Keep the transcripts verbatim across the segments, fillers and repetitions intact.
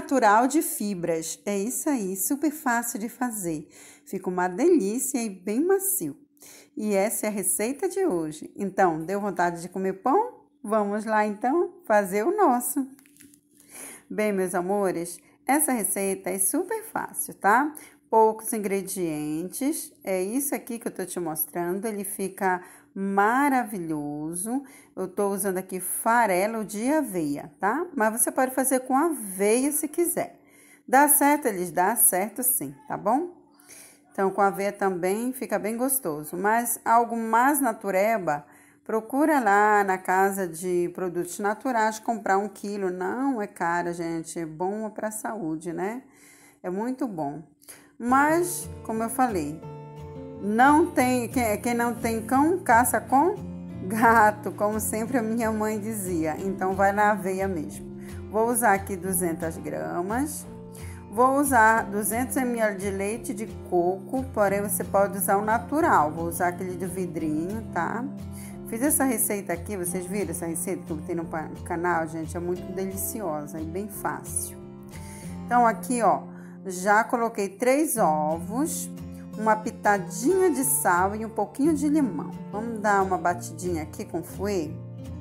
natural de fibras. É isso aí, super fácil de fazer. Fica uma delícia e bem macio. E essa é a receita de hoje. Então, deu vontade de comer pão? Vamos lá então fazer o nosso. Bem, meus amores, essa receita é super fácil, tá? Poucos ingredientes, é isso aqui que eu tô te mostrando, ele fica maravilhoso. Eu tô usando aqui farelo de aveia, tá? Mas você pode fazer com aveia se quiser. Dá certo? Eles dá certo sim, tá bom? Então, com aveia também fica bem gostoso. Mas algo mais natureba, procura lá na casa de produtos naturais comprar um quilo. Não é caro, gente, é bom para a saúde, né? É muito bom. Mas, como eu falei, não tem, quem, quem não tem cão, caça com gato, como sempre a minha mãe dizia. Então, vai na aveia mesmo. Vou usar aqui duzentas gramas. Vou usar duzentos mililitros de leite de coco, porém você pode usar o natural. Vou usar aquele do vidrinho, tá? Fiz essa receita aqui, vocês viram essa receita que eu botei no canal, gente? É muito deliciosa e bem fácil. Então, aqui, ó, já coloquei três ovos, uma pitadinha de sal e um pouquinho de limão. Vamos dar uma batidinha aqui com fouet.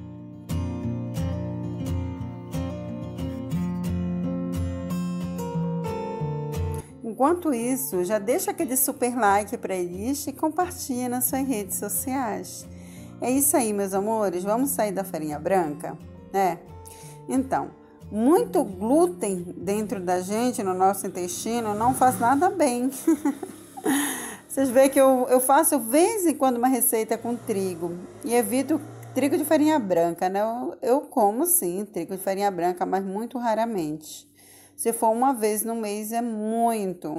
Enquanto isso, já deixa aquele super like para eles e compartilha nas suas redes sociais. É isso aí, meus amores. Vamos sair da farinha branca, né? Então, muito glúten dentro da gente, no nosso intestino, não faz nada bem. Vocês veem que eu, eu faço, de vez em quando, uma receita com trigo. E evito trigo de farinha branca, né? Eu, eu como, sim, trigo de farinha branca, mas muito raramente. Se for uma vez no mês, é muito.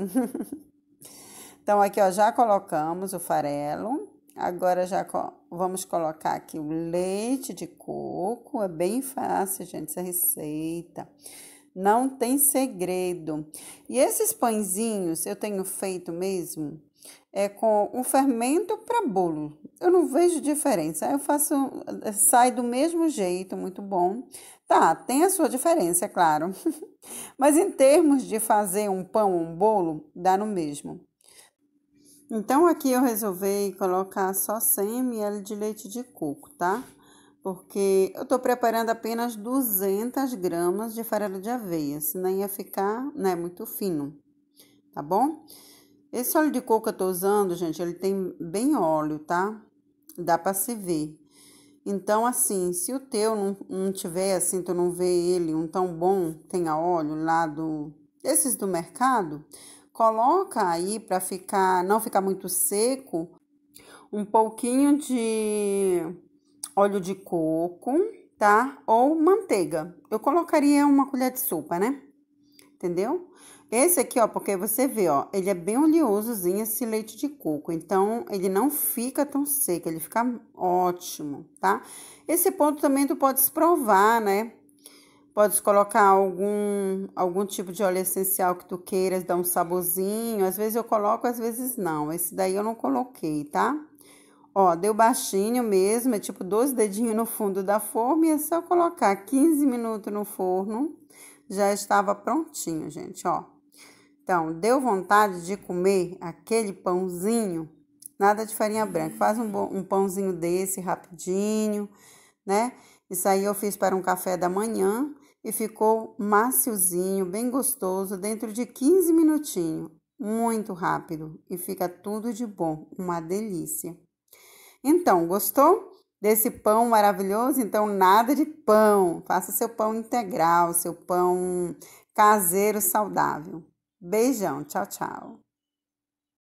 Então, aqui, ó, já colocamos o farelo. Agora, já co- vamos colocar aqui o leite de coco. É bem fácil, gente, essa receita. Não tem segredo. E esses pãezinhos, eu tenho feito mesmo, é com o fermento para bolo. Eu não vejo diferença. Eu faço, sai do mesmo jeito, muito bom. Tá, tem a sua diferença, é claro. Mas em termos de fazer um pão ou um bolo, dá no mesmo. Então, aqui eu resolvi colocar só cem mililitros de leite de coco, tá? Porque eu tô preparando apenas duzentas gramas de farelo de aveia, senão ia ficar, né, muito fino, tá bom? Esse óleo de coco que eu tô usando, gente, ele tem bem óleo, tá? Dá pra se ver. Então, assim, se o teu não, não tiver, assim, tu não vê ele um tão bom, tenha óleo lá do... Esses do mercado, coloca aí pra ficar, não ficar muito seco, um pouquinho de óleo de coco, tá? Ou manteiga. Eu colocaria uma colher de sopa, né? Entendeu? Esse aqui, ó, porque você vê, ó, ele é bem oleosozinho esse leite de coco, então ele não fica tão seco, ele fica ótimo, tá? Esse ponto também tu podes provar, né? Podes colocar algum, algum tipo de óleo essencial que tu queiras, dar um saborzinho, às vezes eu coloco, às vezes não, esse daí eu não coloquei, tá? Ó, deu baixinho mesmo, é tipo dois dedinhos no fundo da forma e é só colocar quinze minutos no forno, já estava prontinho, gente, ó. Então, deu vontade de comer aquele pãozinho, nada de farinha branca, faz um, um pãozinho desse rapidinho, né? Isso aí eu fiz para um café da manhã e ficou maciozinho, bem gostoso, dentro de quinze minutinhos, muito rápido e fica tudo de bom, uma delícia. Então, gostou desse pão maravilhoso? Então, nada de pão, faça seu pão integral, seu pão caseiro saudável. Beijão, tchau, tchau.